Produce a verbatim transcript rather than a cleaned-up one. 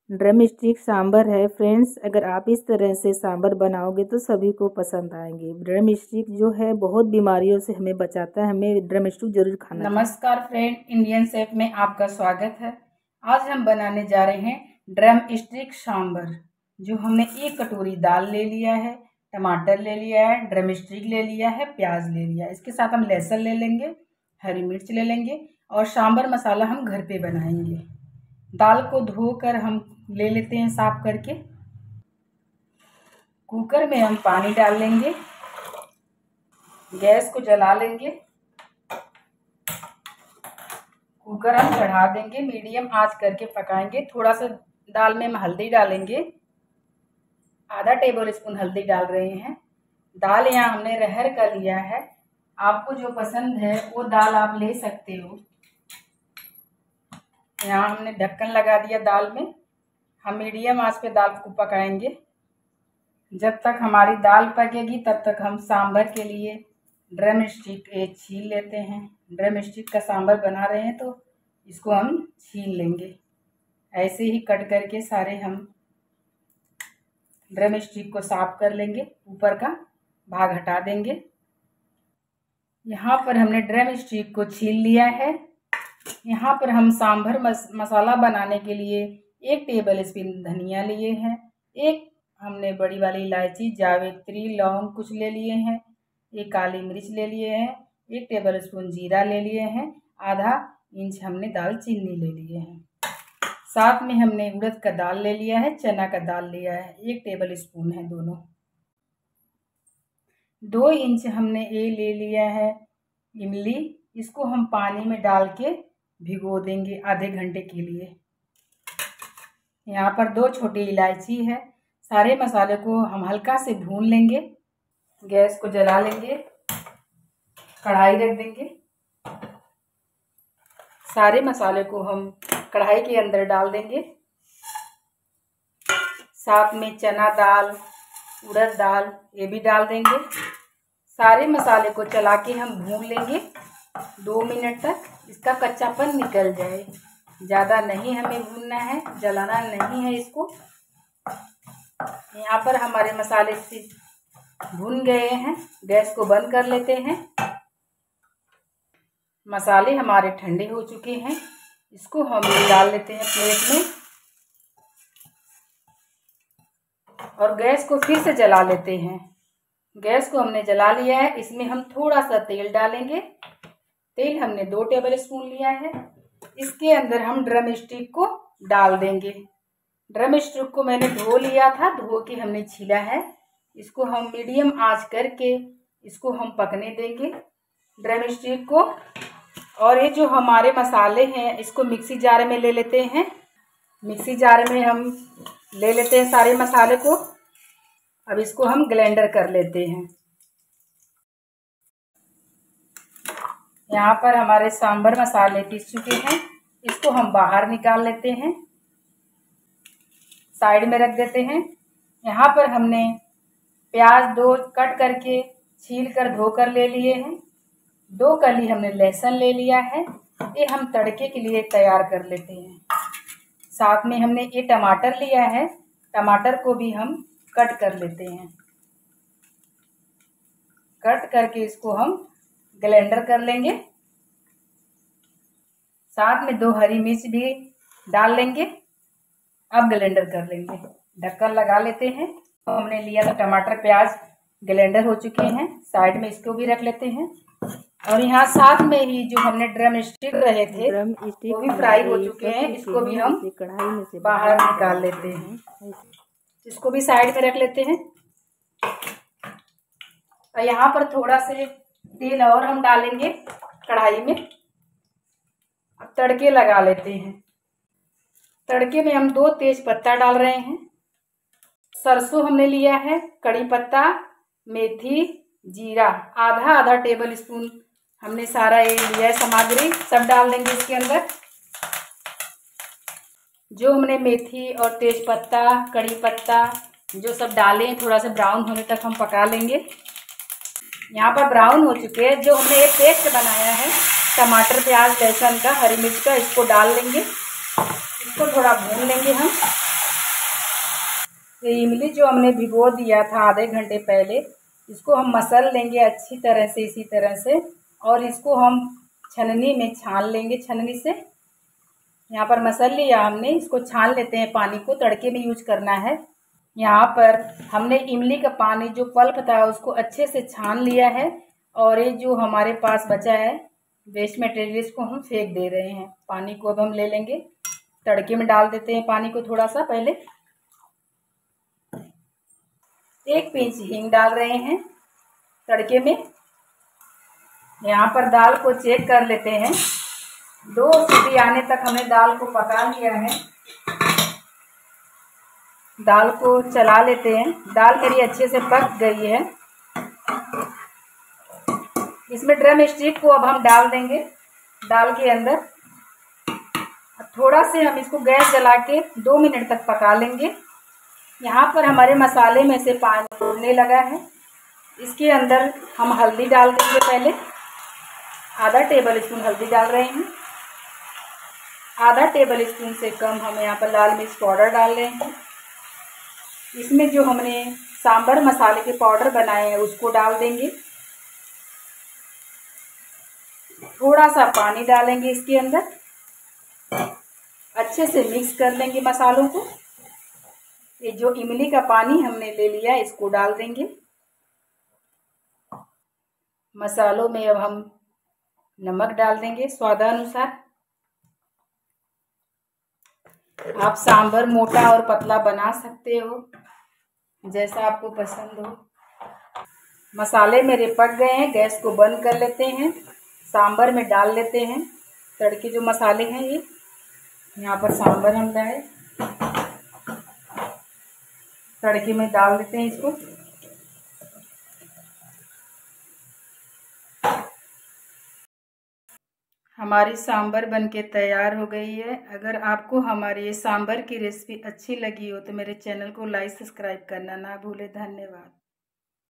Drum stick sambar है friends. अगर आप इस तरह से सांभर बनाओगे तो सभी को पसंद आएंगे। ड्रम स्टिक जो है बहुत बीमारियों से हमें बचाता है, हमें ड्रम स्टिक जरूर खाना। नमस्कार फ्रेंड, इंडियन शेफ में आपका स्वागत है। आज हम बनाने जा रहे हैं ड्रम स्टिक सांभर। जो हमने एक कटोरी दाल ले लिया है, टमाटर ले लिया है, ड्रम स्टिक ले लिया है, प्याज ले लिया है। इसके साथ हम लहसुन ले लेंगे, हरी मिर्च ले लेंगे और सांभर मसाला हम घर पे बनाएंगे। दाल को धोकर हम ले लेते हैं साफ करके। कुकर में हम पानी डाल लेंगे, गैस को जला लेंगे, कुकर हम चढ़ा देंगे, मीडियम आंच करके पकाएंगे। थोड़ा सा दाल में हम हल्दी डालेंगे, आधा टेबल स्पून हल्दी डाल रहे हैं। दाल यहाँ हमने रहर का लिया है, आपको जो पसंद है वो दाल आप ले सकते हो। यहाँ हमने ढक्कन लगा दिया दाल में। हम मीडियम आंच पे दाल को पकाएंगे। जब तक हमारी दाल पकेगी तब तक हम सांभर के लिए ड्रम स्टिक छील लेते हैं। ड्रम स्टिक का सांभर बना रहे हैं तो इसको हम छील लेंगे। ऐसे ही कट करके सारे हम ड्रम स्टिक को साफ कर लेंगे, ऊपर का भाग हटा देंगे। यहाँ पर हमने ड्रम स्टिक को छील लिया है। यहाँ पर हम सांभर मस, मसाला बनाने के लिए एक टेबल स्पून धनिया लिए हैं, एक हमने बड़ी वाली इलायची, जावित्री, लौंग कुछ ले लिए हैं, एक काली मिर्च ले लिए हैं, एक टेबल स्पून जीरा ले लिए हैं, आधा इंच हमने दाल चीनी ले लिए हैं। साथ में हमने उड़द का दाल ले लिया है, चना का दाल लिया है, एक टेबल स्पून है दोनों। दो इंच हमने ये ले लिया है इमली, इसको हम पानी में डाल के भिगो देंगे आधे घंटे के लिए। यहाँ पर दो छोटी इलायची है। सारे मसाले को हम हल्का से भून लेंगे। गैस को जला लेंगे, कढ़ाई रख देंगे। सारे मसाले को हम कढ़ाई के अंदर डाल देंगे। साथ में चना दाल, उड़द दाल ये भी डाल देंगे। सारे मसाले को चला के हम भून लेंगे दो मिनट तक, इसका कच्चापन निकल जाए। ज़्यादा नहीं हमें भूनना है, जलाना नहीं है इसको। यहाँ पर हमारे मसाले से भून गए हैं, गैस को बंद कर लेते हैं। मसाले हमारे ठंडे हो चुके हैं, इसको हम डाल लेते हैं प्लेट में और गैस को फिर से जला लेते हैं। गैस को हमने जला लिया है, इसमें हम थोड़ा सा तेल डालेंगे। तेल हमने दो टेबल स्पून लिया है। इसके अंदर हम ड्रम स्टिक को डाल देंगे। ड्रम स्टिक को मैंने धो लिया था, धो के हमने छीला है। इसको हम मीडियम आंच करके इसको हम पकने देंगे ड्रम स्टिक को। और ये जो हमारे मसाले हैं इसको मिक्सी जार में ले लेते हैं। मिक्सी जार में हम ले लेते हैं सारे मसाले को। अब इसको हम ग्राइंडर कर लेते हैं। यहाँ पर हमारे सांभर मसाले पीस चुके हैं, इसको हम बाहर निकाल लेते हैं, साइड में रख देते हैं। यहाँ पर हमने प्याज दो कट करके छील कर धो कर ले लिए हैं। दो कली हमने लहसुन ले लिया है, ये हम तड़के के लिए तैयार कर लेते हैं। साथ में हमने ये टमाटर लिया है, टमाटर को भी हम कट कर लेते हैं। कट करके इसको हम ग्राइंडर कर लेंगे। साथ में दो हरी मिर्च भी डाल लेंगे। अब ग्राइंडर कर लेंगे, ढक्कन लगा लेते हैं। तो हमने लिया था टमाटर प्याज, ग्राइंडर हो चुके हैं, साइड में इसको भी रख लेते हैं। और यहाँ साथ में ही जो हमने ड्रम स्टिक रहे थे वो भी फ्राई हो चुके हैं, इसको भी हम कढ़ाई में से बाहर निकाल लेते हैं। इसको भी साइड में रख लेते हैं। और यहाँ पर थोड़ा से तेल और हम डालेंगे कढ़ाई में। अब तड़के लगा लेते हैं। तड़के में हम दो तेज पत्ता डाल रहे हैं। सरसों हमने लिया है, कड़ी पत्ता, मेथी, जीरा, आधा आधा टेबल स्पून हमने सारा ये लिया है सामग्री, सब डाल देंगे इसके अंदर। जो हमने मेथी और तेज पत्ता, कड़ी पत्ता जो सब डाले थोड़ा सा ब्राउन होने तक हम पका लेंगे। यहाँ पर ब्राउन हो चुके हैं। जो हमने ये पेस्ट बनाया है टमाटर प्याज लहसुन का, हरी मिर्च का, इसको डाल लेंगे। इसको थोड़ा भून लेंगे हम। ये इमली जो हमने भिगो दिया था आधे घंटे पहले, इसको हम मसल लेंगे अच्छी तरह से, इसी तरह से, और इसको हम छन्नी में छान लेंगे छन्नी से। यहाँ पर मसल लिया हमने, इसको छान लेते हैं, पानी को तड़के में यूज करना है। यहाँ पर हमने इमली का पानी जो पल्प था उसको अच्छे से छान लिया है, और ये जो हमारे पास बचा है वेस्ट मटेरियल, इसको हम फेंक दे रहे हैं। पानी को अब हम ले लेंगे, तड़के में डाल देते हैं पानी को थोड़ा सा। पहले एक पिंच हींग डाल रहे हैं तड़के में। यहाँ पर दाल को चेक कर लेते हैं, दो सीटी आने तक हमने दाल को पका लिया है। दाल को चला लेते हैं, दाल मेरी अच्छे से पक गई है। इसमें ड्रम स्टिक को अब हम डाल देंगे दाल के अंदर। थोड़ा से हम इसको गैस जला के दो मिनट तक पका लेंगे। यहाँ पर हमारे मसाले में से पानी उड़ने लगा है। इसके अंदर हम हल्दी डाल देंगे। पहले आधा टेबल स्पून हल्दी डाल रहे हैं। आधा टेबल स्पून से कम हम यहाँ पर लाल मिर्च पाउडर डाल रहे हैं। इसमें जो हमने सांभर मसाले के पाउडर बनाए हैं उसको डाल देंगे। थोड़ा सा पानी डालेंगे इसके अंदर, अच्छे से मिक्स कर लेंगे मसालों को। ये जो इमली का पानी हमने ले लिया इसको डाल देंगे। मसालों में अब हम नमक डाल देंगे स्वादानुसार। आप सांभर मोटा और पतला बना सकते हो, जैसा आपको पसंद हो। मसाले मेरे पक गए हैं, गैस को बंद कर लेते हैं। सांभर में डाल लेते हैं तड़के जो मसाले हैं। ये यहाँ पर सांभर हम लाए, तड़के में डाल देते हैं इसको। हमारी सांभर बनके तैयार हो गई है। अगर आपको हमारी ये सांभर की रेसिपी अच्छी लगी हो तो मेरे चैनल को लाइक सब्सक्राइब करना ना भूलें। धन्यवाद।